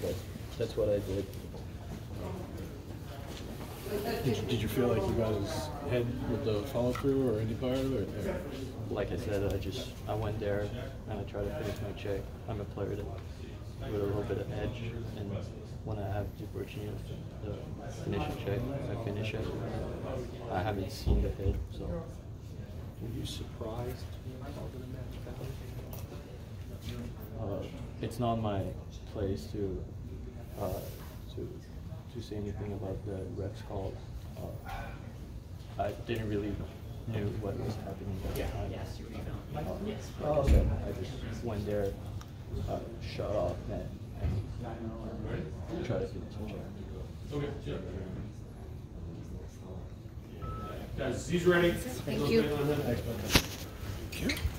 but that's what I did. Did you feel like you got his head with the follow through or any part of it? Like I said, I went there and I tried to finish my check. I'm a player that with a little bit of edge, and when I have the opportunity to finish a check, I finish it. I haven't seen the hit, so. Were you surprised calling a match foul? It's not my place to say anything about the refs call. I didn't really knew what was happening at the time. Like I said, I just went there, shut off, and tried to finish the check. Okay. Guys, he's ready. Thank you. Thank you.